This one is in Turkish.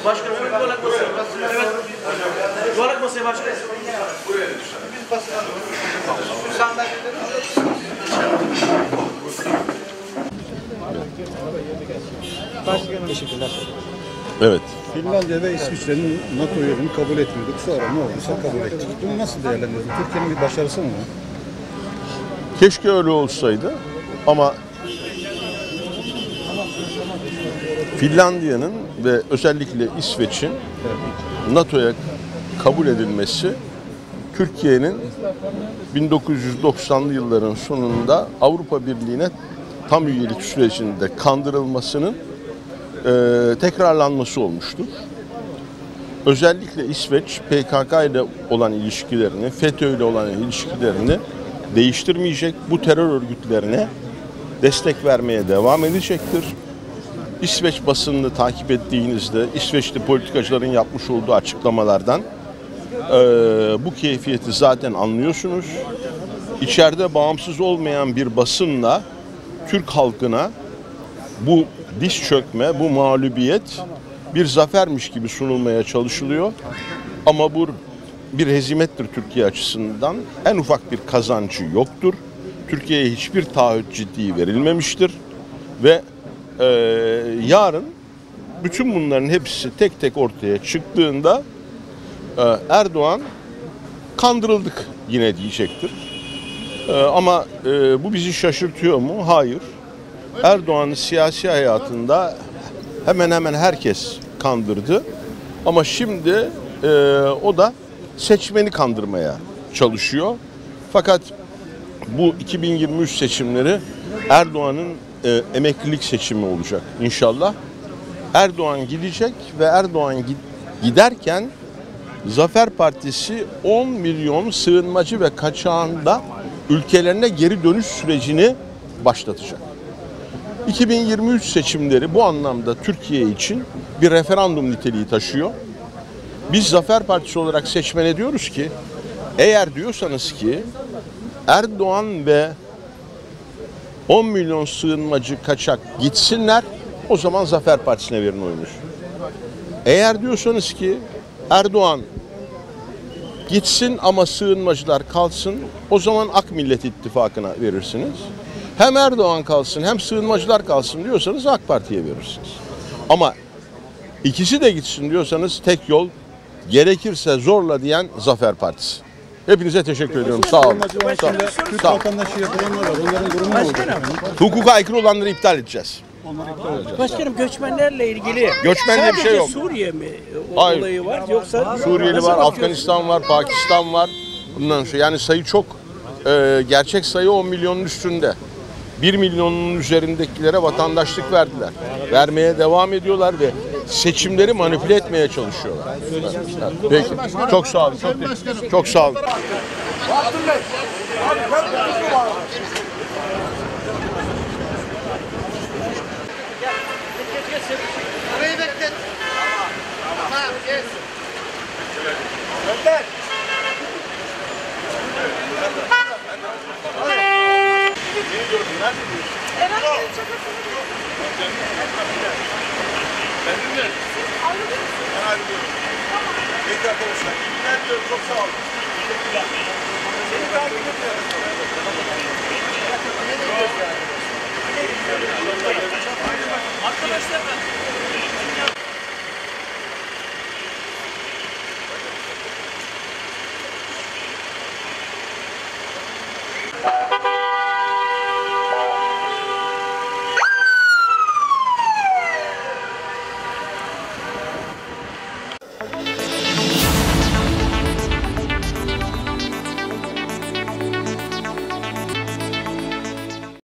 Başkanım evet yuvarlak masaya. Evet. Yuvarlak masaya başkanım. Buraya lütfen. Biz basın sandalyeleri Başkanım. Teşekkürler. Evet. Finlandiya ve İsviçre'nin NATO üyeliğini kabul etmiyorduk. Sonra ne olduysa kabul ettik. Bunu nasıl değerlendiriyorsunuz? Türkiye'nin bir başarısı mı bu? Keşke öyle olsaydı ama Finlandiya'nın ve özellikle İsveç'in NATO'ya kabul edilmesi Türkiye'nin 1990'lı yılların sonunda Avrupa Birliği'ne tam üyelik sürecinde kandırılmasının tekrarlanması olmuştur. Özellikle İsveç PKK ile olan ilişkilerini, FETÖ ile olan ilişkilerini değiştirmeyecek, bu terör örgütlerine destek vermeye devam edecektir. İsveç basınını takip ettiğinizde İsveçli politikacıların yapmış olduğu açıklamalardan bu keyfiyeti zaten anlıyorsunuz. İçeride bağımsız olmayan bir basınla Türk halkına bu diz çökme, bu mağlubiyet bir zafermiş gibi sunulmaya çalışılıyor. Ama bu bir hezimettir Türkiye açısından. En ufak bir kazancı yoktur. Türkiye'ye hiçbir taahhüt ciddi verilmemiştir. Ve yarın bütün bunların hepsi tek tek ortaya çıktığında Erdoğan kandırıldık yine diyecektir. Ama bu bizi şaşırtıyor mu? Hayır. Erdoğan'ın siyasi hayatında hemen hemen herkes kandırdı. Ama şimdi o da seçmeni kandırmaya çalışıyor. Fakat bu 2023 seçimleri Erdoğan'ın emeklilik seçimi olacak inşallah. Erdoğan gidecek ve Erdoğan giderken Zafer Partisi 10 milyon sığınmacı ve kaçağın da ülkelerine geri dönüş sürecini başlatacak. 2023 seçimleri bu anlamda Türkiye için bir referandum niteliği taşıyor. Biz Zafer Partisi olarak seçmene diyoruz ki, eğer diyorsanız ki Erdoğan ve 10 milyon sığınmacı kaçak gitsinler, o zaman Zafer Partisi'ne verin oyunuzu. Eğer diyorsanız ki Erdoğan gitsin ama sığınmacılar kalsın, o zaman AK Millet İttifakı'na verirsiniz. Hem Erdoğan kalsın hem sığınmacılar kalsın diyorsanız AK Parti'ye verirsiniz. Ama ikisi de gitsin diyorsanız tek yol, gerekirse zorla diyen Zafer Partisi. Hepinize teşekkür ediyorum. Sağ olun. Türk vatandaşı yapılanlar var. Onların durumu ne olacak? Hukuka aykırı olanları iptal edeceğiz. Başkanım göçmenlerle ilgili Göçmenle bir şey yok. Suriye mi Hayır. olayı var yoksa Suriyeli var, Afganistan var, Pakistan var. Bundan sonra yani sayı çok. Gerçek sayı 10 milyonun üstünde. 1 milyonun üzerindekilere vatandaşlık verdiler. Vermeye devam ediyorlar ve seçimleri manipüle etmeye çalışıyorlar. Evet. Peki. Çok sağ olun. Çok sağ olun. Burayı beklet. Tamam, kes. Gönder. Peki arkadaşlar, iyi günler diliyorum. Çok sağ olun. Seni takip ediyorum. Arkadaşlar ben...